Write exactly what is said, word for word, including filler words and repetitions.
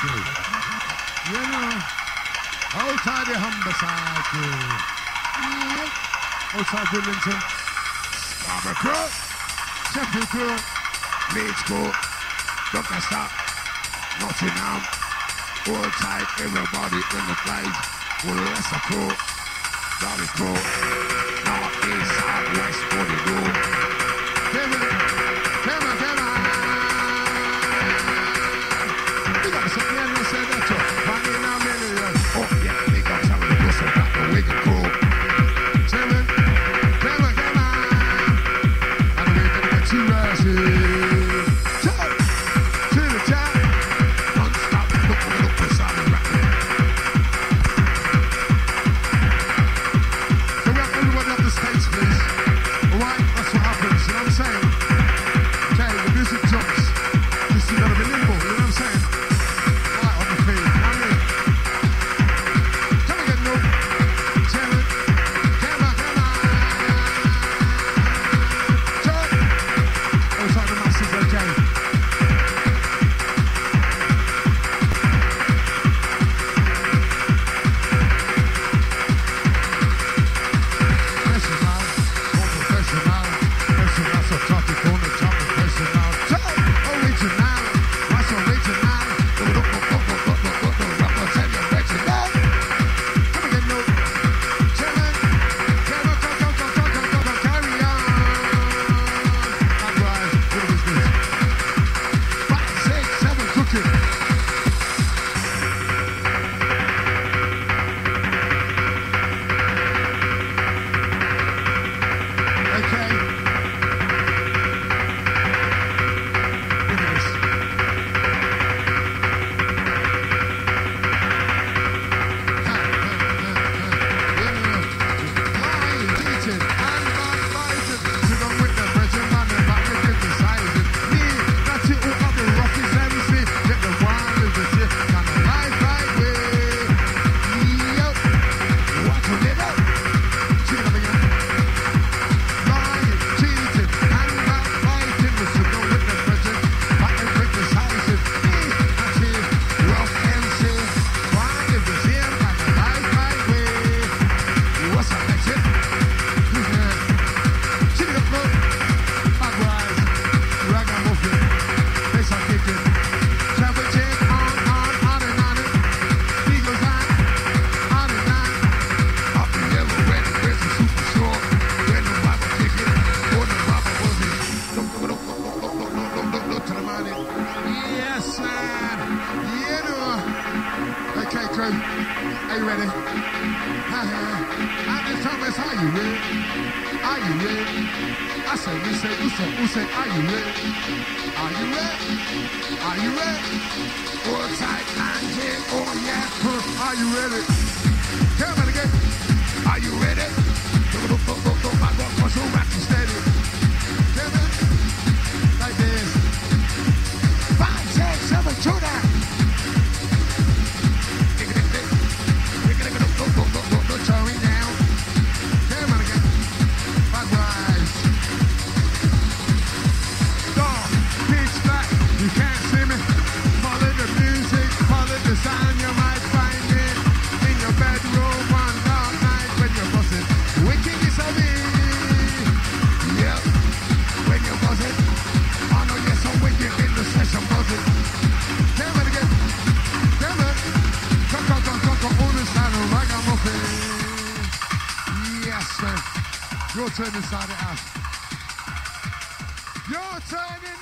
see. You know, outside the homicide. Yeah. Outside Billington. Scarborough Crew. Sheffield Crew. Leeds Crew. Doctor Stop. Nottingham. All tight, everybody in the place. Well, Leicester Crew. Derby Crew. North, East, South, West, Body Crew. Kevin. Kevin, Kevin. You got some men who said that too. Money in our million. Oh, yeah, they got some of the whistle back the wicked crew. Kevin. Kevin, Kevin. And we're going to get two verses. Your turn inside the house. Your turn